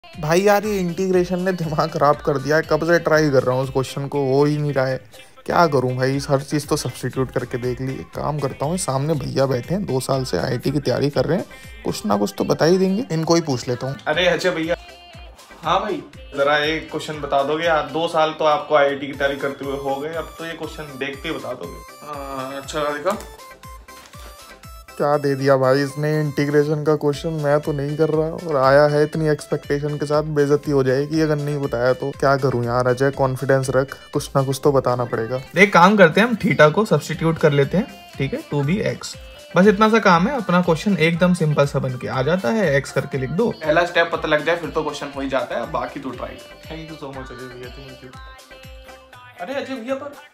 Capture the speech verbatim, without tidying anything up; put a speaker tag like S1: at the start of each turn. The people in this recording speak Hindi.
S1: भाई यार ये इंटीग्रेशन ने दिमाग खराब कर दिया है, कब से ट्राई कर रहा हूँ उस क्वेश्चन को, हो ही नहीं रहा है। क्या करूँ भाई, हर चीज़ तो सब्स्टिट्यूट करके देख ली। एक काम करता हूँ, सामने भैया बैठे हैं, दो साल से आईआईटी की तैयारी कर रहे हैं, कुछ ना कुछ तो बता ही देंगे, इनको ही पूछ लेता हूँ।
S2: अरे अच्छा भैया, हाँ भाई जरा एक क्वेश्चन बता दोगे यार। दो साल तो आपको आईआईटी की तैयारी करते हुए हो गए, अब तो ये क्वेश्चन देख के बता दोगे। अच्छा देखा,
S1: क्या दे दिया भाई इसने इंटीग्रेशन का क्वेश्चन, मैं तो नहीं कर रहा और आया है इतनी एक्सपेक्टेशन के साथ, बेइज्जती हो जाएगी अगर नहीं बताया तो। क्या करूं यार अजय, कॉन्फिडेंस रख, कुछ ना कुछ तो बताना पड़ेगा।
S2: एक काम करते हैं, हम थीटा को सब्स्टिट्यूट कर लेते हैं, ठीक है, टू बी एक्स। बस इतना सा काम है, अपना क्वेश्चन एकदम सिंपल सा बन के आ जाता है। एक्स करके लिख दो, पहला स्टेप पता लग जाए फिर तो क्वेश्चन हो ही जाता है, बाकी तो try. Thank you so much Ajay भैया, थैंक यू। अरे अजय भैया पर